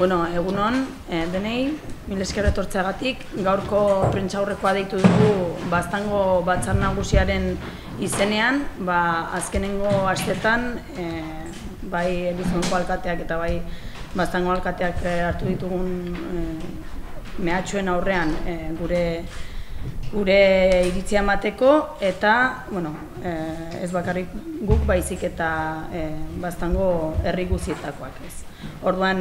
Egunon, denei, mil esker etortzeagatik, gaurko prentsaurrekoa deitu dugu Baztango Batzar Nagusiaren izenean, azkenengo astetan, bai Elizondoko alkateak eta bai Baztango alkateak hartu ditugun mehatxuen aurrean gure iritzia emateko eta, ez bakarrik guk baizik eta Baztango herri guztietakoak ez. Orduan,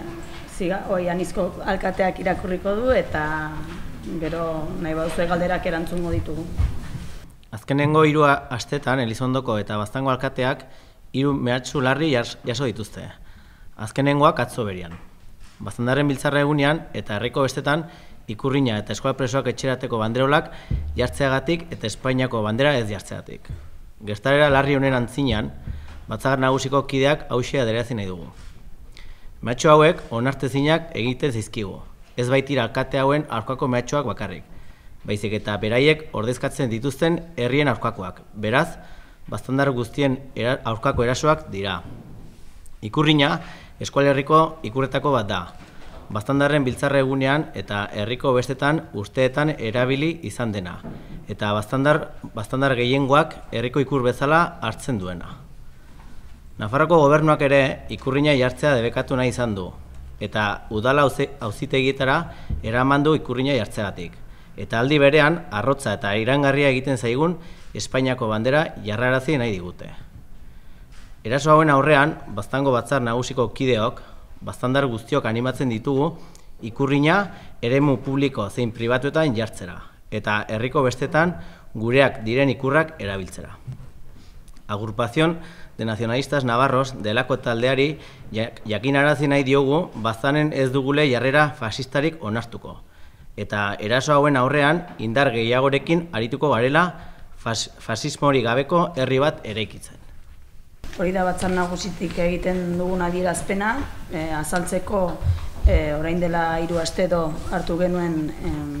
anizko alkateak irakurriko du eta gero nahi baduzue galderak erantzungo ditugu. Azkenengo 3 astetan Elizondoko eta Baztango alkateak 3 mehatxu larri jaso dituzte. Azkenengoak atzo berian. Baztandarren biltzarra egunean eta herriko bestetan ikurrina eta eskola presoak etxerateko banderolak jartzeagatik eta Espainiako bandera ez jartzeagatik. Gertaera larri honen antzinean, Batzar Nagusiko kideak hauxe adierazten nahi dugu. Mehatxu hauek onartezinak egiten zaizkigu, ez baitira alkate hauen aurkako mehatxuak bakarrik, baizik eta beraiek ordezkatzen dituzten herrien aurkakoak, beraz, Baztandar guztien aurkako erasoak dira. Ikurrina, eskualerriko ikurretako bat da, Baztandarren biltzarra egunean eta herriko bestetan urteetan erabili izan dena, eta Baztandar gehiengoak herriko ikur bezala hartzen duena. Nafarroko gobernuak ere ikurrina jartzea debekatu nahi izan du, eta udala auzitegietara eraman du ikurrina jartzeagatik, eta aldi berean arrotza eta iraingarria egiten zaigun Espainiako bandera jarrarazi nahi digute. Eraso hauen aurrean, Baztango Batzar Nagusiko kideok, Baztandar guztiok animatzen ditugu ikurrina eremu publiko zein pribatuetan jartzera, eta herriko bestetan gureak diren ikurrak erabiltzera. Agrupación de Nacionalistas Navarros delako taldeari jakinarazi nahi diogu Baztanen ez dugule jarrera fasistarik onartuko, eta eraso hauen aurrean indar gehiagorekin arituko garela fasismorik gabeko herri bat eraikitzen. Hori da Batzar Nagusitik egiten dugun adierazpena, azaltzeko orain dela 3 aste hartu genuen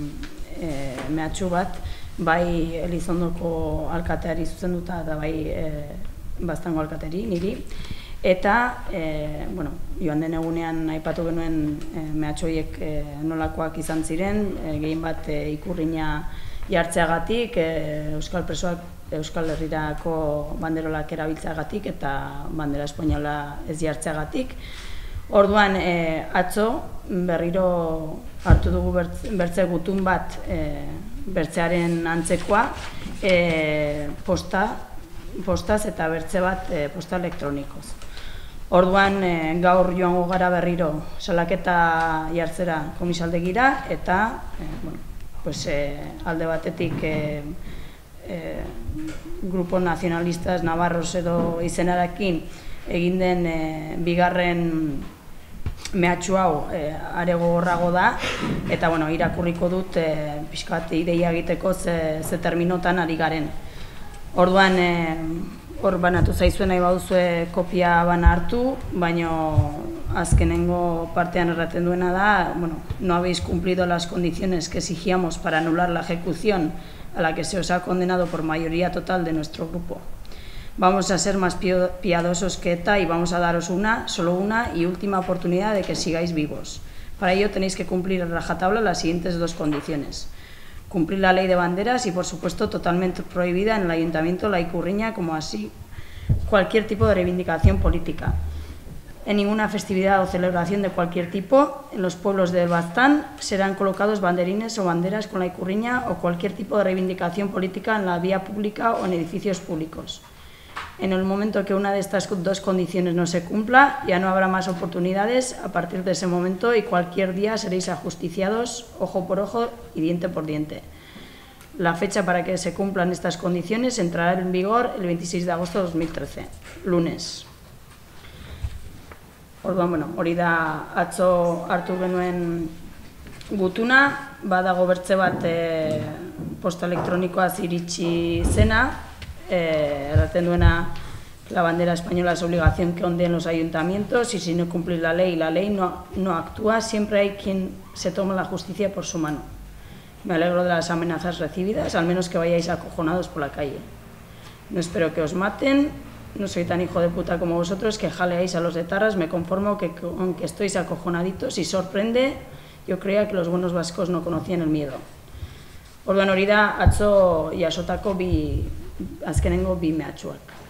mehatxu bat, bai Elizondoko alkateari zuzenduta eta bai Baztango alkateri, niri. Eta, joan den egunean aipatu genuen mehatxu horiek nolakoak izan ziren, gehien bat ikurrina jartzeagatik, euskal presoak Euskal Herrirako banderolak erabiltzeagatik eta bandera espainola ez jartzeagatik. Orduan, atzo berriro hartu dugu bertze gutun bat bertzearen antzekoa, postaz eta bertze bat posta elektronikoz. Orduan, gaur joango gara berriro salaketa jartzera komisaldegira eta alde batetik Grupo Nacionalistas Navarros edo izenarakin egin den bigarren mehatxu hau are gogorrago da eta irakurriko dut pixka bat ideia egiteko ze terminotan ari garen. Orduan hor banatu zaizuen nahi baduzue kopia bana hartu, baina azkenengo partean erraten duena da, no habéis cumplido las condiciones que exigíamos para anular la ejecución a la que se os ha condenado por mayoría total de nuestro grupo. Vamos a ser más piadosos que ETA y vamos a daros solo una y última oportunidad de que sigáis vivos. Para ello tenéis que cumplir a rajatabla las siguientes 2 condiciones. Cumplir la ley de banderas y, por supuesto, totalmente prohibida en el Ayuntamiento la ikurriña, como así cualquier tipo de reivindicación política. En ninguna festividad o celebración de cualquier tipo, en los pueblos del Baztán serán colocados banderines o banderas con la ikurriña o cualquier tipo de reivindicación política en la vía pública o en edificios públicos. En el momento que una de estas 2 condiciones no se cumpla, ya no habrá más oportunidades a partir de ese momento y cualquier día seréis ajusticiados ojo por ojo y diente por diente. La fecha para que se cumplan estas condiciones entrará en vigor el 26 de agosto de 2013, lunes. Orduan, hori da atzo hartu genuen gutuna, badago bertze bat posta elektronikoaz iritsi zena, erraten duena la bandera española es obligación que onde en los ayuntamientos y si no cumplir la ley no actúa, siempre hay quien se toma la justicia por su mano. Me alegro de las amenazas recibidas, al menos que vayáis acojonados por la calle. No espero que os maten, no soy tan hijo de puta como vosotros, que jaleáis a los etarras, me conformo con que estéis acojonaditos y sorprende, yo creía que los buenos vascos no conocían el miedo. Orduan hori da atzo jasotako azkenengo bi mehatxuak.